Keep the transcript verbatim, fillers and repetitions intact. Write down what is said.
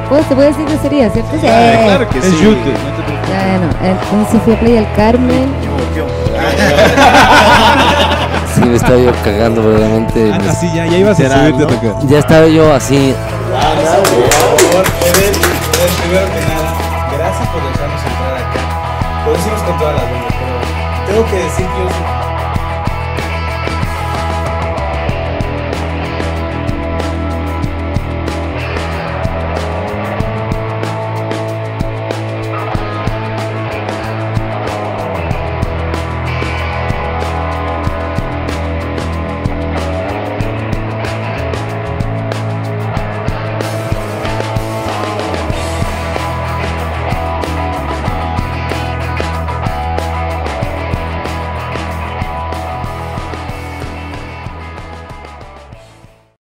Pues se puede decir que sería, ¿cierto? Sí. Ah, claro que Es sí. YouTube, no te preocupes. Ya, bueno, entonces fui a Playa del Carmen. Sí, me estaba yo cagando verdaderamente. Ah, me- así ya, ya ibas a Literal, subirte a ¿no? tocar. Ya estaba yo así. Ah, no, por favor, Eden, Eden, primero que nada, gracias por dejarnos entrar acá. Lo decimos con todas las ganas, pero tengo que decir que yo soy